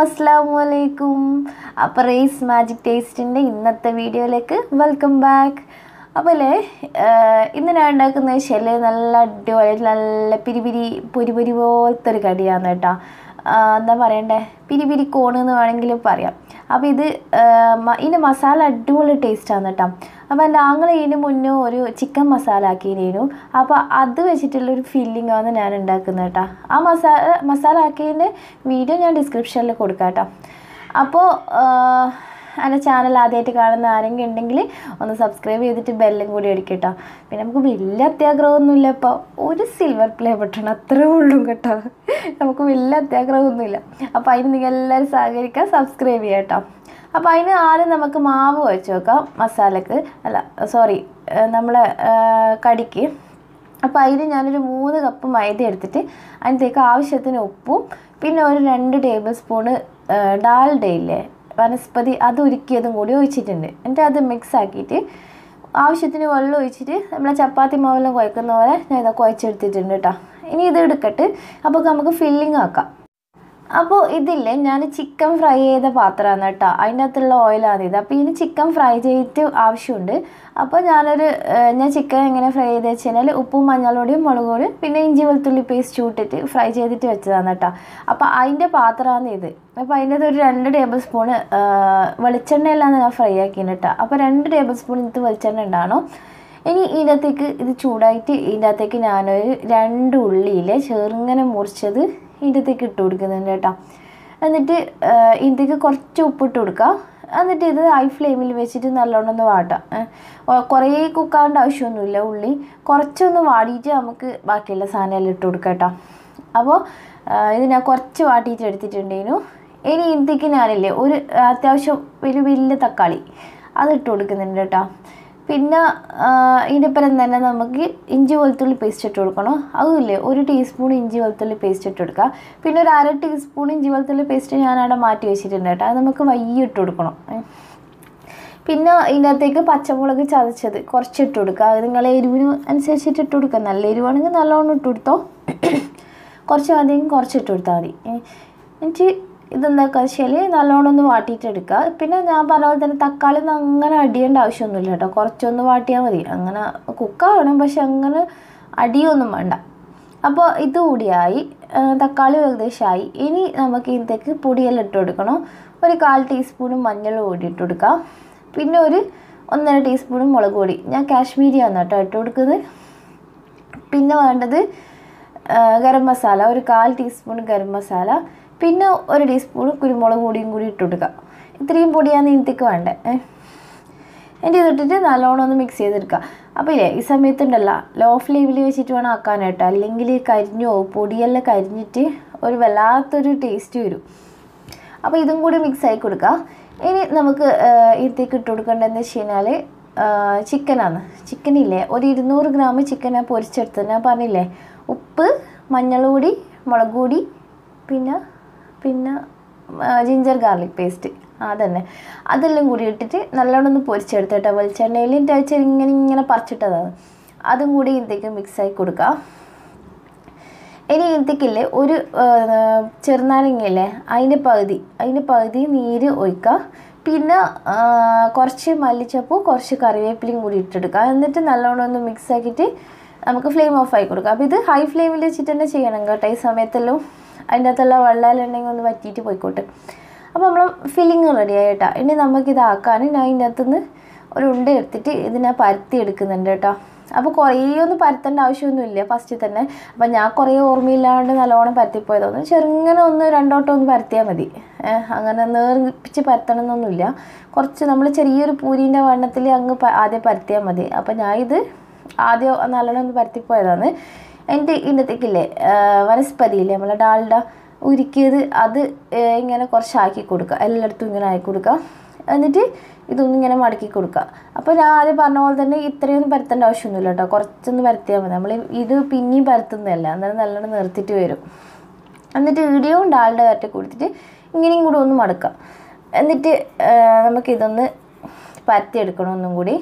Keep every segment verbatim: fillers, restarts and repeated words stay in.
Assalamualaikum. അപ്പോൾ rice magic ടേസ്റ്റിൻ്റെ ഇന്നത്തെ വീഡിയോയിലേക്ക് വെൽക്കം ബാക്ക്. അപ്പോൾ ഇന്ന് ഞാൻ ഉണ്ടാക്കുന്ന വെച്ചാൽ നല്ല അടിപൊളി നല്ല പിരിപിരി പൊരി പൊരി പോലത്തെ ഒരു കടിയാണ് കേട്ടോ. എന്താ പറയണ്ടേ, പിരി പിരി കോണ് എന്ന് വേണമെങ്കിൽ പറയാം. അപ്പോൾ ഇത് ഇതിൻ്റെ മസാല അടിപൊളി ടേസ്റ്റാണ് കേട്ടോ. അപ്പോൾ എൻ്റെ ആങ്ങൾ ഇതിന് മുന്നേ ഒരു ചിക്കൻ മസാല ആക്കിയിരുന്നു. അപ്പോൾ അത് വെച്ചിട്ടുള്ളൊരു ഫില്ലിങ്ങാണ് ഞാൻ ഉണ്ടാക്കുന്നത് കേട്ടോ. ആ മസാല മസാല ആക്കിയതിൻ്റെ വീഡിയോ ഞാൻ ഡിസ്ക്രിപ്ഷനിൽ കൊടുക്കാം കേട്ടോ. അപ്പോൾ എൻ്റെ ചാനൽ ആദ്യമായിട്ട് കാണുന്ന ആരെങ്കിലും ഉണ്ടെങ്കിൽ ഒന്ന് സബ്സ്ക്രൈബ് ചെയ്തിട്ട് ബെല്ലും കൂടി അടിക്കട്ടോ. പിന്നെ നമുക്ക് വലിയ അത്യാഗ്രഹമൊന്നുമില്ല, ഇപ്പോൾ ഒരു സിൽവർ പ്ലേ ബട്ടൺ അത്രേ ഉള്ളൂ കേട്ടോ. നമുക്ക് വലിയ അത്യാഗ്രഹമൊന്നുമില്ല. അപ്പോൾ അതിന് നിങ്ങൾ എല്ലാവരും സഹകരിക്കുക, സബ്സ്ക്രൈബ് ചെയ്യാം കേട്ടോ. അപ്പോൾ അതിന് ആദ്യം നമുക്ക് മാവ് വെച്ച് വെക്കാം, മസാലക്ക് അല്ല സോറി നമ്മളെ കടിക്ക്. അപ്പോൾ അതിന് ഞാനൊരു മൂന്ന് കപ്പ് മൈദ എടുത്തിട്ട് അതിനകത്തേക്ക് ആവശ്യത്തിന് ഉപ്പും പിന്നെ ഒരു രണ്ട് ടേബിൾ സ്പൂണ് ഡാൽഡയില്ലേ വനസ്പതി അത് ഉരുക്കിയതും കൂടി ഒഴിച്ചിട്ടുണ്ട്. എന്നിട്ട് അത് മിക്സ് ആക്കിയിട്ട് ആവശ്യത്തിന് വെള്ളം ഒഴിച്ചിട്ട് നമ്മളെ ചപ്പാത്തി മാവെല്ലാം കുഴക്കുന്ന പോലെ ഞാൻ ഇതൊക്കെ കുഴച്ചെടുത്തിട്ടുണ്ട് കേട്ടോ. ഇനി ഇത് എടുക്കട്ട് അപ്പോൾ നമുക്ക് ഫില്ലിങ് ആക്കാം. അപ്പോൾ ഇതില്ലേ ഞാൻ ചിക്കൻ ഫ്രൈ ചെയ്ത പാത്രമാണ് കേട്ടോ, അതിൻ്റെ അകത്തുള്ള ഓയിലാണ് ഇത്. അപ്പോൾ ഇതിന് ചിക്കൻ ഫ്രൈ ചെയ്തിട്ട് ആവശ്യമുണ്ട്. അപ്പോൾ ഞാനൊരു ഞാൻ ചിക്കൻ എങ്ങനെ ഫ്രൈ ചെയ്ത് വെച്ച് കഴിഞ്ഞാൽ ഉപ്പും മഞ്ഞൾപ്പൊടിയും മുളക് പൊടിയും പിന്നെ ഇഞ്ചി വെളുത്തുള്ളി പേസ്റ്റ് ഇട്ടിട്ട് ഫ്രൈ ചെയ്തിട്ട് വെച്ചതാണ് കേട്ടോ. അപ്പോൾ അതിൻ്റെ പാത്രമാണ് ഇത്. അപ്പോൾ അതിൻ്റെ അകത്ത് ഒരു രണ്ട് ടേബിൾ സ്പൂണ് വെളിച്ചെണ്ണയിലാണ് ഞാൻ ഫ്രൈ ആക്കിയത് കേട്ടോ. അപ്പോൾ രണ്ട് ടേബിൾ സ്പൂൺ ഇത് വെളിച്ചെണ്ണ ഉണ്ടാണോ. ഇനി ഇതിനകത്തേക്ക് ഇത് ചൂടായിട്ട് ഇതിൻ്റെ അകത്തേക്ക് ഞാനൊരു രണ്ട് ഉള്ളിയിലെ ചെറുങ്ങനെ മുറിച്ചത് ഇതിനകത്തേക്ക് ഇട്ട് കൊടുക്കുന്നുണ്ട് കേട്ടോ. എന്നിട്ട് ഇതിലേക്ക് കുറച്ച് ഉപ്പിട്ട് കൊടുക്കുക. എന്നിട്ട് ഇത് ഹൈ ഫ്ലെയിമിൽ വെച്ചിട്ട് നല്ലോണം ഒന്ന് വാട്ടാം. കുറേ കുക്കാവേണ്ട ആവശ്യമൊന്നുമില്ല, ഉള്ളി കുറച്ചൊന്ന് വാടിയിട്ട് നമുക്ക് ബാക്കിയുള്ള സാധനമെല്ലാം ഇട്ട് കൊടുക്കാം കേട്ടോ. അപ്പോൾ ഇത് ഞാൻ കുറച്ച് വാട്ടിയിട്ട് എടുത്തിട്ടുണ്ടേനു. ഇനി ഇതിലേക്ക് ഞാനില്ലേ ഒരു അത്യാവശ്യം ഒരു വലിയ തക്കാളി അത് ഇട്ട് കൊടുക്കുന്നുണ്ട് കേട്ടോ. പിന്നെ ഇതിൻ്റെ ഒപ്പം തന്നെ നമുക്ക് ഇഞ്ചി വെളുത്തുള്ളി പേസ്റ്റ് ഇട്ട് കൊടുക്കണം. അതുമില്ലേ ഒരു ടീസ്പൂൺ ഇഞ്ചി വെളുത്തുള്ളി പേസ്റ്റ് ഇട്ട് കൊടുക്കുക. പിന്നെ ഒരു അര ടീസ്പൂൺ ഇഞ്ചി വെളുത്തുള്ളി പേസ്റ്റ് ഞാനവിടെ മാറ്റി വെച്ചിട്ടുണ്ട് കേട്ടോ. അത് നമുക്ക് വയ്യ ഇട്ട് കൊടുക്കണം. പിന്നെ ഇതിനകത്തേക്ക് പച്ചമുളക് ചതച്ചത് കുറച്ച് ഇട്ട് കൊടുക്കുക. അത് നിങ്ങളെ എരിവിന് അനുസരിച്ചിട്ട് ഇട്ട് കൊടുക്കുക. നല്ല എരിവാണെങ്കിൽ നല്ലോണം ഇട്ട് കൊടുത്തോ, കുറച്ച് മതിയെങ്കിൽ കുറച്ച് ഇട്ട് കൊടുത്താൽ മതി. എന്നിട്ട് ഇതെന്താക്കുക വെച്ചാൽ നല്ലോണം ഒന്ന് വാട്ടിയിട്ടെടുക്കുക. പിന്നെ ഞാൻ പറഞ്ഞ പോലെ തന്നെ തക്കാളി ഒന്നും അങ്ങനെ അടിയേണ്ട ആവശ്യമൊന്നുമില്ല കേട്ടോ, കുറച്ചൊന്ന് വാട്ടിയാൽ മതി. അങ്ങനെ കുക്കാവണം, പക്ഷെ അങ്ങനെ അടിയൊന്നും വേണ്ട. അപ്പോൾ ഇത് കൂടിയായി, തക്കാളി ഏകദേശമായി. ഇനി നമുക്ക് ഇതിലേക്ക് പൊടിയെല്ലാം ഇട്ട് കൊടുക്കണം. ഒരു കാൽ ടീസ്പൂൺ മഞ്ഞൾ പൊടി ഇട്ട് കൊടുക്കാം. പിന്നെ ഒരു ഒന്നര ടീസ്പൂൺ മുളക് പൊടി, ഞാൻ കാശ്മീരിയാണ് കേട്ടോ ഇട്ട് കൊടുക്കുന്നത്. പിന്നെ വേണ്ടത് ഗരം മസാല, ഒരു കാൽ ടീസ്പൂൺ ഗരം മസാല, പിന്നെ ഒരു ടീസ്പൂൺ കുരുമുളക് പൊടിയും കൂടി ഇട്ട് കൊടുക്കുക. ഇത്രയും പൊടിയാണ് ഇതിലേക്ക് വേണ്ടത്. എൻ്റെ ഇതിട്ടിട്ട് നല്ലോണം ഒന്ന് മിക്സ് ചെയ്തെടുക്കുക. അപ്പോൾ ഇല്ലേ ഈ സമയത്തുണ്ടല്ലോ ലോ ഫ്ലെയിമിൽ വെച്ചിട്ട് വേണം ആക്കാനായിട്ട്, അല്ലെങ്കിൽ കരിഞ്ഞോ പൊടിയെല്ലാം കരിഞ്ഞിട്ട് ഒരു വല്ലാത്തൊരു ടേസ്റ്റ് വരും. അപ്പോൾ ഇതും കൂടി മിക്സ് ആക്കി കൊടുക്കുക. ഇനി നമുക്ക് ഇതിലേക്ക് ഇട്ട് കൊടുക്കേണ്ടതെന്ന് വെച്ച് കഴിഞ്ഞാൽ ചിക്കനാണ്. ചിക്കനില്ലേ ഒരു ഇരുന്നൂറ് ഗ്രാം ചിക്കൻ ഞാൻ പൊരിച്ചെടുത്തത്. ഞാൻ പറഞ്ഞില്ലേ ഉപ്പ് മഞ്ഞൾ പൊടി മുളക് പൊടി പിന്നെ പിന്നെ ജിഞ്ചർ ഗാർലിക് പേസ്റ്റ് അതന്നെ അതെല്ലാം കൂടി ഇട്ടിട്ട് നല്ലോണം ഒന്ന് പൊരിച്ചെടുത്തിട്ട് വെളിച്ചെണ്ണയിൽ വെച്ചാൽ ഇങ്ങനെ ഇങ്ങനെ പറിച്ചിട്ടതാണ്. അതും കൂടി ഇതിലേക്ക് മിക്സായി കൊടുക്കുക. ഇനി ഇതിലേക്കില്ലേ ഒരു ചെറുനാരങ്ങയില്ലേ അതിൻ്റെ പകുതി അതിൻ്റെ പകുതി നീര് ഒഴിക്കുക. പിന്നെ കുറച്ച് മല്ലിച്ചപ്പും കുറച്ച് കറിവേപ്പിലയും കൂടി ഇട്ടെടുക്കുക. എന്നിട്ട് നല്ലോണം ഒന്ന് മിക്സ് ആക്കിയിട്ട് നമുക്ക് ഫ്ലെയിം ഓഫ് ആക്കി കൊടുക്കുക. അപ്പോൾ ഇത് ഹൈ ഫ്ലെയിമിൽ വെച്ചിട്ട് തന്നെ ചെയ്യണം കേട്ടോ. ഈ സമയത്തെല്ലാം അതിൻ്റെ അകത്തുള്ള വെള്ളമെല്ലാം ഒന്ന് വറ്റിയിട്ട് പോയിക്കോട്ടെ. അപ്പോൾ നമ്മൾ ഫില്ലിങ് റെഡി ആയിട്ടാ. ഇനി നമുക്കിതാക്കാൻ ഞാൻ ഇതിൻ്റെ അകത്തുനിന്ന് ഒരു ഉണ്ട എടുത്തിട്ട് ഇതിനെ പരത്തി എടുക്കുന്നുണ്ട് കേട്ടോ. അപ്പോൾ കുറേ ഒന്നും പരത്തേണ്ട ആവശ്യമൊന്നുമില്ല ഫസ്റ്റ് തന്നെ. അപ്പോൾ ഞാൻ കുറേ ഓർമ്മയില്ലാണ്ട് നല്ലോണം പരത്തിപ്പോയതൊന്ന് ചെറുങ്ങനെ ഒന്ന് രണ്ടോട്ടം ഒന്ന് പരത്തിയാൽ മതി. അങ്ങനെ നേർപ്പിച്ച് പരത്തണം എന്നൊന്നുമില്ല. കുറച്ച് നമ്മൾ ചെറിയൊരു പൂരീൻ്റെ വണ്ണത്തിൽ അങ്ങ് ആദ്യം പരത്തിയാൽ മതി. അപ്പോൾ ഞാൻ ഇത് ആദ്യം നല്ലോണം ഒന്ന് പരത്തിപ്പോയതാണ്. എൻ്റെ ഇന്നത്തേക്കില്ലേ വനസ്പതിയില്ലേ നമ്മളെ ഡാൽഡ ഉരുക്കിയത് അത് ഇങ്ങനെ കുറച്ചാക്കി കൊടുക്കുക, എല്ലായിടത്തും ഇങ്ങനെ ആക്കി കൊടുക്കുക. എന്നിട്ട് ഇതൊന്നും ഇങ്ങനെ മടക്കി കൊടുക്കുക. അപ്പോൾ ഞാൻ ആദ്യം പറഞ്ഞ പോലെ തന്നെ ഇത്രയൊന്നും പരത്തേണ്ട ആവശ്യമൊന്നുമില്ല കേട്ടോ, കുറച്ചൊന്ന് പരത്തിയാൽ മതി. നമ്മൾ ഇത് പിന്നെയും പരത്തുന്നതല്ല, അന്നേരം നല്ലോണം നിർത്തിയിട്ട് വരും. എന്നിട്ട് ഇടിയും ഡാൽഡ വരട്ടി കൊടുത്തിട്ട് ഇങ്ങനെയും കൂടെ ഒന്ന് മടക്കുക. എന്നിട്ട് നമുക്കിതൊന്ന് പരത്തിയെടുക്കണം ഒന്നും കൂടി.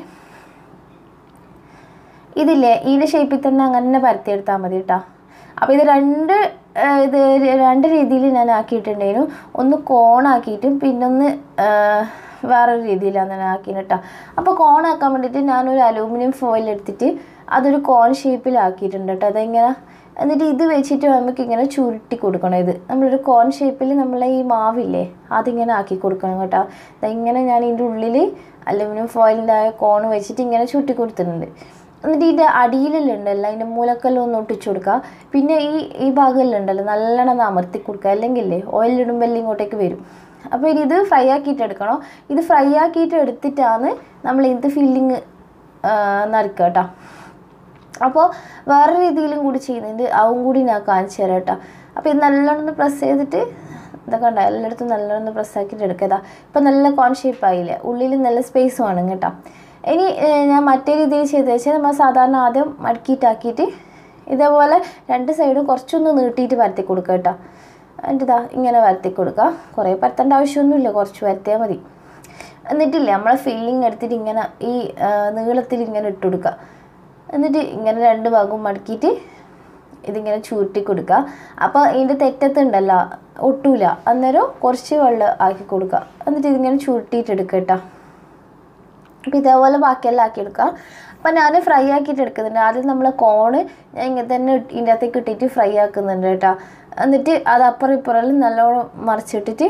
ഇതില്ലേ ഇതിൻ്റെ ഷേപ്പിൽ തന്നെ അങ്ങനെ പരത്തിയെടുത്താൽ മതി കേട്ടോ. അപ്പോൾ ഇത് രണ്ട് ഇത് രണ്ട് രീതിയിൽ ഞാൻ ആക്കിയിട്ടുണ്ടായിരുന്നു. ഒന്ന് കോണാക്കിയിട്ടും പിന്നൊന്ന് വേറൊരു രീതിയിലാണ് ഞാൻ ആക്കിയത് കേട്ടോ. അപ്പോൾ കോണാക്കാൻ വേണ്ടിയിട്ട് ഞാനൊരു അലൂമിനിയം ഫോയിൽ എടുത്തിട്ട് അതൊരു കോൺ ഷേപ്പിലാക്കിയിട്ടുണ്ട് കേട്ടോ. അതെങ്ങനെ എന്നിട്ട് ഇത് വെച്ചിട്ട് നമുക്ക് ഇങ്ങനെ ചുരുട്ടി കൊടുക്കണം. ഇത് നമ്മളൊരു കോൺ ഷേപ്പിൽ നമ്മളെ ഈ മാവില്ലേ അതിങ്ങനെ ആക്കി കൊടുക്കണം കേട്ടോ. ഇങ്ങനെ ഞാൻ ഇതിൻ്റെ ഉള്ളിൽ അലൂമിനിയം ഫോയിലിൻ്റെ ആ കോൺ വെച്ചിട്ട് ഇങ്ങനെ ചുരുട്ടി കൊടുത്തിട്ടുണ്ട്. എന്നിട്ട് ഇതിൻ്റെ അടിയിലുണ്ടല്ലോ അതിൻ്റെ മൂലക്കെല്ലാം ഒന്ന് ഒട്ടിച്ചു കൊടുക്കുക. പിന്നെ ഈ ഈ ഭാഗമെല്ലാം ഉണ്ടല്ലോ നല്ലോണം അമർത്തി കൊടുക്കുക, അല്ലെങ്കിൽ ഓയിലിടുമ്പോൾ എല്ലാം ഇങ്ങോട്ടേക്ക് വരും. അപ്പോൾ ഇനി ഇത് ഫ്രൈ ആക്കിയിട്ട് എടുക്കണം. ഇത് ഫ്രൈ ആക്കിയിട്ട് എടുത്തിട്ടാണ് നമ്മൾ ഇത് ഫില്ലിങ് നറുക്കുക കേട്ടോ. അപ്പോൾ വേറെ രീതിയിലും കൂടി ചെയ്യുന്നുണ്ട്, അതും കൂടി ഞാൻ കാണിച്ചു തരാം കേട്ടോ. അപ്പോൾ ഇത് നല്ലോണം പ്രസ് ചെയ്തിട്ട് ഇതൊക്കെ ഉണ്ടോ എല്ലായിടത്തും നല്ലോണം പ്രസ് ആക്കിയിട്ട് എടുക്കുക. ഇപ്പം നല്ല കോൺ ഷേപ്പ് ആയില്ലേ, ഉള്ളിൽ നല്ല സ്പേസ് വേണം കേട്ടോ. ഇനി ഞാൻ മറ്റേ രീതിയിൽ ചെയ്ത് വെച്ചാൽ നമ്മൾ സാധാരണ ആദ്യം മടക്കിയിട്ടാക്കിയിട്ട് ഇതേപോലെ രണ്ട് സൈഡും കുറച്ചൊന്ന് നീട്ടിയിട്ട് പരത്തി കൊടുക്കുക കേട്ടോ. എന്നിട്ട് ഇതാ ഇങ്ങനെ പരത്തി കൊടുക്കുക. കുറേ പരത്തേണ്ട ആവശ്യമൊന്നുമില്ല, കുറച്ച് പരത്തിയാൽ മതി. എന്നിട്ടില്ലേ നമ്മളെ ഫില്ലിങ് എടുത്തിട്ട് ഇങ്ങനെ ഈ നീളത്തിൽ ഇങ്ങനെ ഇട്ട് കൊടുക്കുക. എന്നിട്ട് ഇങ്ങനെ രണ്ട് ഭാഗവും മടക്കിയിട്ട് ഇതിങ്ങനെ ചുരുട്ടി കൊടുക്കുക. അപ്പോൾ ഇതിൻ്റെ തെറ്റത്തുണ്ടല്ലോ ഒട്ടൂല, അന്നേരം കുറച്ച് വെള്ളം ആക്കി കൊടുക്കുക. എന്നിട്ട് ഇതിങ്ങനെ ചുരുട്ടിയിട്ട് എടുക്കുക കേട്ടോ. അപ്പോൾ ഇതേപോലെ ബാക്കിയെല്ലാം ആക്കിയെടുക്കുക. അപ്പം ഞാൻ ഫ്രൈ ആക്കിയിട്ട് എടുക്കുന്നുണ്ട്. ആദ്യം നമ്മൾ കോണ് ഞാൻ ഇങ്ങനെ തന്നെ ഇതിൻ്റെ അകത്തേക്ക് ഇട്ടിട്ട് ഫ്രൈ ആക്കുന്നുണ്ട് കേട്ടോ. എന്നിട്ട് അത് അപ്പുറം ഇപ്പുറം നല്ലോണം മറിച്ചിട്ടിട്ട്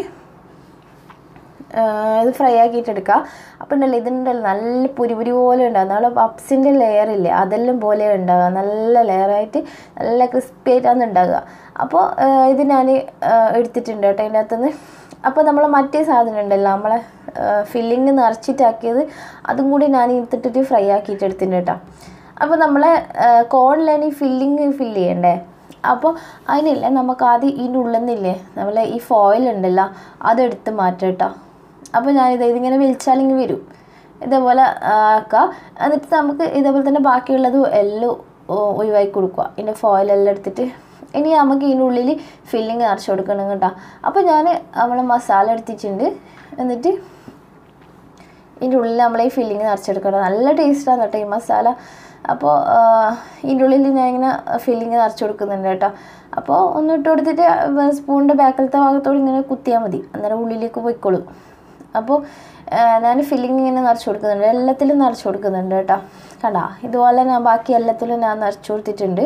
ഇത് ഫ്രൈ ആക്കിയിട്ട് എടുക്കുക. അപ്പോൾ ഉണ്ടല്ലോ ഇതിനുണ്ടല്ലോ നല്ല പുരിപുരി പോലെ ഉണ്ടാകും. നമ്മൾ പപ്സിൻ്റെ ലെയറില്ലേ അതെല്ലാം പോലെ ഉണ്ടാകുക, നല്ല ലെയറായിട്ട് നല്ല ക്രിസ്പി ആയിട്ടാണ് ഉണ്ടാകുക. അപ്പോൾ ഇത് ഞാൻ എടുത്തിട്ടുണ്ട് കേട്ടോ ഇതിൻ്റെ അകത്തുനിന്ന്. അപ്പോൾ നമ്മൾ മറ്റേ സാധനം ഉണ്ടല്ലോ നമ്മളെ ഫില്ലിങ് നിറച്ചിട്ടാക്കിയത് അതും കൂടി ഞാൻ എടുത്തിട്ടിട്ട് ഫ്രൈ ആക്കിയിട്ട് എടുത്തിട്ടുണ്ട് കേട്ടോ. അപ്പോൾ നമ്മളെ കോണിലാണ് ഈ ഫില്ലിങ് ഫില്ല് ചെയ്യണ്ടേ. അപ്പോൾ അതിനില്ല നമുക്ക് ആദ്യം ഇതിൻ്റെ ഉള്ളിൽ നിന്നില്ലേ നമ്മളെ ഈ ഫോയിൽ ഉണ്ടല്ലോ അതെടുത്ത് മാറ്റാം കേട്ടോ. അപ്പോൾ ഞാനിത് ഇതിങ്ങനെ വലിച്ചാലിങ്ങനെ വരും, ഇതേപോലെ ആക്കുക. എന്നിട്ട് നമുക്ക് ഇതേപോലെ തന്നെ ബാക്കിയുള്ളത് എല്ലാം ഒഴിവാക്കി കൊടുക്കുക. ഇതിൻ്റെ ഫോയിലെല്ലാം എടുത്തിട്ട് ഇനി നമുക്ക് ഇതിൻ്റെ ഉള്ളിൽ ഫില്ലിങ് നിറച്ച് കൊടുക്കണം കേട്ടോ. അപ്പോൾ ഞാൻ നമ്മളെ മസാല എടുത്തിട്ടുണ്ട്. എന്നിട്ട് ഇതിൻ്റെ ഉള്ളിൽ നമ്മളെ ഈ ഫില്ലിങ് നിറച്ചെടുക്കണം. നല്ല ടേസ്റ്റാണ് കേട്ടോ ഈ മസാല. അപ്പോൾ ഇതിൻ്റെ ഉള്ളിൽ ഞാൻ ഇങ്ങനെ ഫില്ലിങ് നിറച്ച് കൊടുക്കുന്നുണ്ട് കേട്ടോ. അപ്പോൾ ഒന്ന് ഇട്ട് കൊടുത്തിട്ട് സ്പൂണിൻ്റെ ബാക്കിലത്തെ ഭാഗത്തോട് ഇങ്ങനെ കുത്തിയാൽ മതി, അന്നേരം ഉള്ളിലേക്ക് പോയിക്കോളും. അപ്പോൾ ഞാൻ ഫില്ലിങ് ഇങ്ങനെ നിറച്ച് കൊടുക്കുന്നുണ്ട്, എല്ലാത്തിലും നിറച്ച് കൊടുക്കുന്നുണ്ട് കേട്ടോ. കണ്ടാ ഇതുപോലെ ഞാൻ ബാക്കി എല്ലാത്തിലും ഞാൻ നിറച്ച് കൊടുത്തിട്ടുണ്ട്.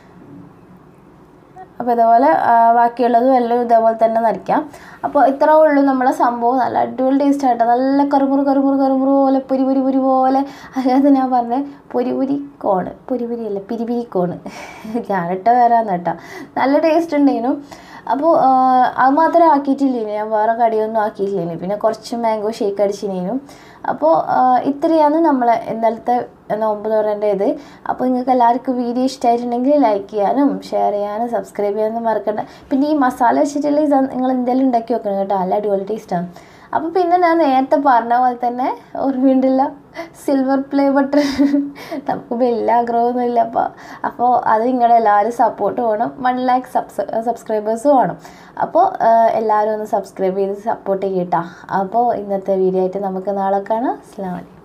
അപ്പോൾ ഇതേപോലെ ബാക്കിയുള്ളതും എല്ലാം ഇതേപോലെ തന്നെ നിറയ്ക്കാം. അപ്പോൾ ഇത്രേ ഉള്ളൂ നമ്മളെ സംഭവം. നല്ല അടിപൊളി ടേസ്റ്റ് ആയിട്ടോ, നല്ല കറുമുറു കറുമുറു കറുമുറു പോലെ പൊരി പൊരി പൊരി പോലെ. അതായത് ഞാൻ പറഞ്ഞത് പൊരി പൊരി കോണ്, പൊരി പൊരി അല്ല പിരിപിരി കോണ് ഞാനിട്ട് വരാമെന്ന് കേട്ടോ. നല്ല ടേസ്റ്റ് ഉണ്ടായിരുന്നു. അപ്പോൾ അത് മാത്രമേ ആക്കിയിട്ടില്ലേനു, ഞാൻ വേറെ കടിയൊന്നും ആക്കിയില്ലേനു. പിന്നെ കുറച്ച് മാംഗോ ഷേക്ക് അടിച്ചിനേനു. അപ്പോൾ ഇത്രയാണ് നമ്മളെ ഇന്നലത്തെ നോമ്പ് തുറേൻ്റെ ഇത്. അപ്പോൾ നിങ്ങൾക്ക് എല്ലാവർക്കും വീഡിയോ ഇഷ്ടമായിട്ടുണ്ടെങ്കിൽ ലൈക്ക് ചെയ്യാനും ഷെയർ ചെയ്യാനും സബ്സ്ക്രൈബ് ചെയ്യാനും മറക്കണ്ട. പിന്നെ ഈ മസാല വെച്ചിട്ടുള്ള നിങ്ങൾ എന്തെങ്കിലും ഉണ്ടാക്കി വെക്കണം കേട്ടോ, നല്ല അടിപൊളി ടേസ്റ്റാണ്. അപ്പോൾ പിന്നെ ഞാൻ നേരത്തെ പറഞ്ഞ പോലെ തന്നെ ഓർമ്മയുണ്ടല്ല സിൽവർ പ്ലേ ബട്ടൺ നമുക്ക് വലിയ ആഗ്രഹമൊന്നുമില്ല. അപ്പോൾ അപ്പോൾ അത് നിങ്ങളുടെ എല്ലാവരും സപ്പോർട്ട് വേണം. വൺ ലാക്ക് സബ്സ് സബ്സ്ക്രൈബേഴ്സ് വേണം. അപ്പോൾ എല്ലാവരും ഒന്ന് സബ്സ്ക്രൈബ് ചെയ്ത് സപ്പോർട്ട് ചെയ്യട്ടോ. അപ്പോൾ ഇന്നത്തെ വീഡിയോ ആയിട്ട് നമുക്ക് നാളെ കാണാം. അസ്സലാമു അലൈക്കും.